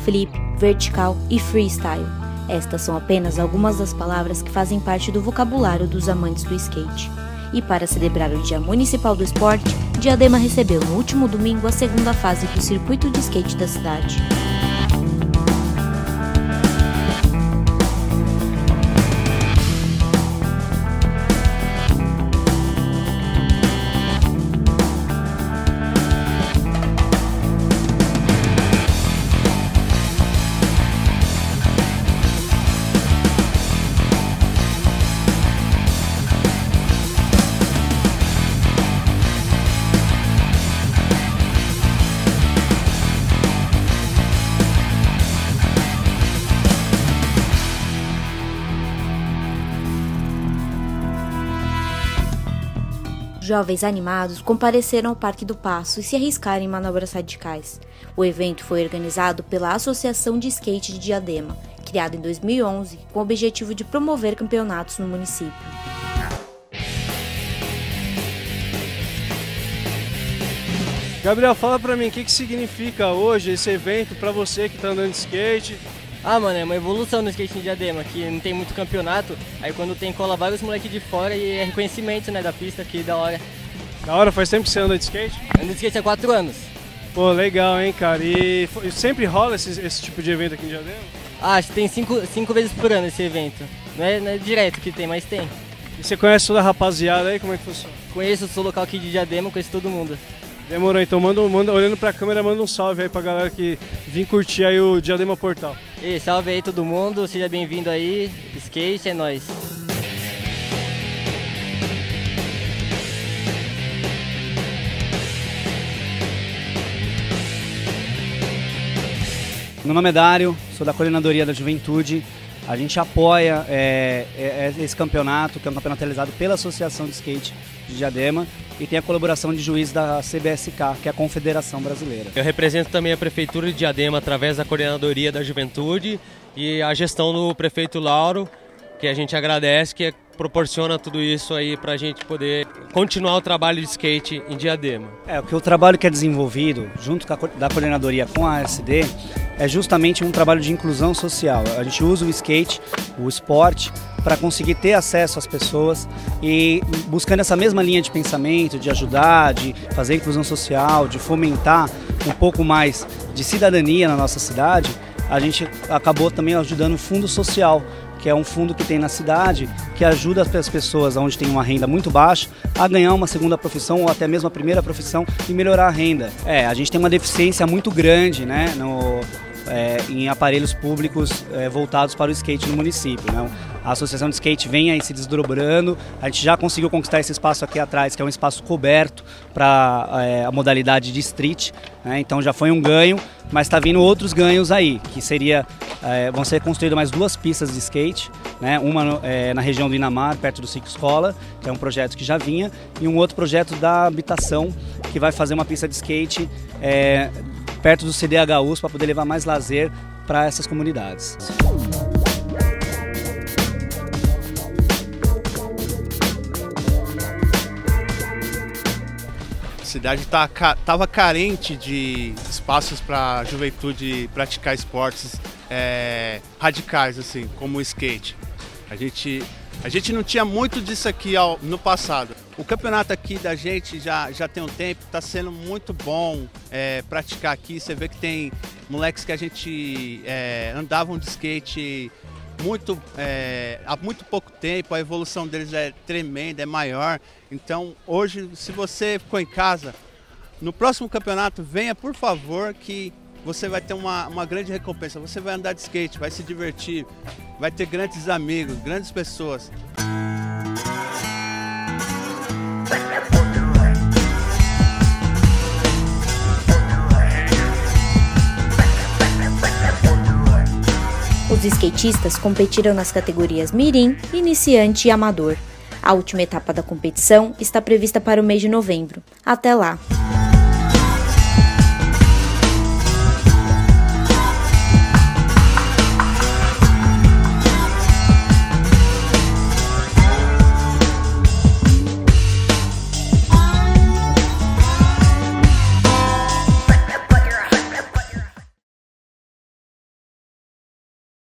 flip, vertical e freestyle. Estas são apenas algumas das palavras que fazem parte do vocabulário dos amantes do skate. E para celebrar o Dia Municipal do Esporte, Diadema recebeu no último domingo a segunda fase do circuito de skate da cidade. Jovens animados compareceram ao Parque do Paço e se arriscaram em manobras radicais. O evento foi organizado pela Associação de Skate de Diadema, criada em 2011 com o objetivo de promover campeonatos no município. Gabriel, fala pra mim, o que significa hoje esse evento pra você que tá andando de skate? Ah, mano, é uma evolução no skate em Diadema, que não tem muito campeonato, aí quando tem cola vários moleques de fora e é reconhecimento, né, da pista, que da hora. Da hora, faz tempo que você anda de skate? Ando de skate há 4 anos. Pô, legal, hein, cara, e sempre rola esse tipo de evento aqui em Diadema? Ah, acho que tem 5 vezes por ano esse evento, não é direto que tem, mas tem. E você conhece toda a rapaziada aí, como é que funciona? Conheço, sou local aqui de Diadema, conheço todo mundo. Demorou, então manda, olhando pra câmera, manda um salve aí pra galera que vim curtir aí o Diadema Portal. E salve aí todo mundo, seja bem-vindo aí, skate é nóis. Meu nome é Dário, sou da Coordenadoria da Juventude. A gente apoia esse campeonato, que é um campeonato realizado pela Associação de Skate de Diadema e tem a colaboração de juiz da CBSK, que é a Confederação Brasileira. Eu represento também a Prefeitura de Diadema através da Coordenadoria da Juventude e a gestão do prefeito Lauro, que a gente agradece, que proporciona tudo isso aí para a gente poder continuar o trabalho de skate em Diadema. O trabalho que é desenvolvido junto da coordenadoria com a ASD é justamente um trabalho de inclusão social. A gente usa o skate, o esporte, para conseguir ter acesso às pessoas e buscando essa mesma linha de pensamento, de ajudar, de fazer inclusão social, de fomentar um pouco mais de cidadania na nossa cidade, a gente acabou também ajudando o Fundo Social, que é um fundo que tem na cidade, que ajuda as pessoas onde tem uma renda muito baixa a ganhar uma segunda profissão ou até mesmo a primeira profissão e melhorar a renda. A gente tem uma deficiência muito grande, né, em aparelhos públicos voltados para o skate no município, né? A Associação de Skate vem aí se desdobrando, a gente já conseguiu conquistar esse espaço aqui atrás, que é um espaço coberto para a modalidade de street, né? Então já foi um ganho, mas está vindo outros ganhos aí, que vão ser construídas mais 2 pistas de skate, né? Uma na região do Inamar, perto do Ciclo Escola, que é um projeto que já vinha, e um outro projeto da habitação, que vai fazer uma pista de skate perto do CDHUs para poder levar mais lazer para essas comunidades. A cidade estava carente de espaços para a juventude praticar esportes radicais, assim, como o skate. A gente não tinha muito disso aqui no passado. O campeonato aqui da gente já tem um tempo, está sendo muito bom praticar aqui. Você vê que tem moleques que a gente andavam de skate há muito pouco tempo, a evolução deles é tremenda, é maior. Então hoje, se você ficou em casa, no próximo campeonato venha, por favor, que você vai ter uma grande recompensa. Você vai andar de skate, vai se divertir, vai ter grandes amigos, grandes pessoas. Os skatistas competiram nas categorias Mirim, Iniciante e Amador. A última etapa da competição está prevista para o mês de novembro. Até lá!